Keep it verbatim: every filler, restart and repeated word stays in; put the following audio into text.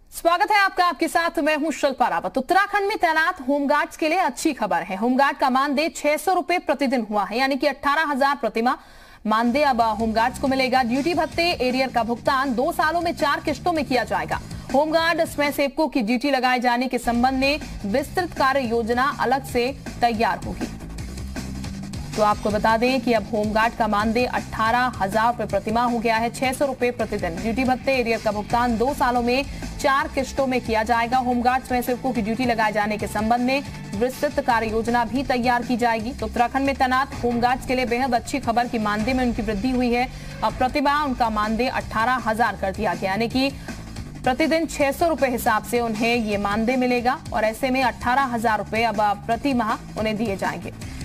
स्वागत है आपका। आपके साथ मैं हूं शिल्पा रावत। उत्तराखंड में तैनात होमगार्ड्स के लिए अच्छी खबर है। होमगार्ड का मानदेय छह सौ रुपए प्रतिदिन हुआ है, यानी कि अठारह हजार प्रतिमाह मानदेय अब होमगार्ड्स को मिलेगा। ड्यूटी भत्ते एरियर का भुगतान दो सालों में चार किश्तों में किया जाएगा। होमगार्ड स्वयंसेवकों की ड्यूटी लगाए जाने के संबंध में विस्तृत कार्य योजना अलग से तैयार होगी। तो आपको बता दें कि अब होमगार्ड का मानदेय अठारह हजार रुपए प्रतिमाह हो गया है, छह सौ रुपए प्रतिदिन। ड्यूटी भत्ते एरियर का भुगतान दो सालों में चार किश्तों में किया जाएगा। होमगार्ड स्वयंसेवकों की ड्यूटी लगाए जाने के संबंध में विस्तृत कार्य योजना भी तैयार की जाएगी। तो उत्तराखंड में तैनात होमगार्ड्स के लिए बेहद अच्छी खबर कि मानदेय में उनकी वृद्धि हुई है। अब प्रतिमाह उनका मानदेय अठारह हजार कर दिया गया, यानी कि प्रतिदिन छह सौ रुपए हिसाब से उन्हें ये मानदेय मिलेगा और ऐसे में अठारह हजार रुपए अब प्रति माह उन्हें दिए जाएंगे।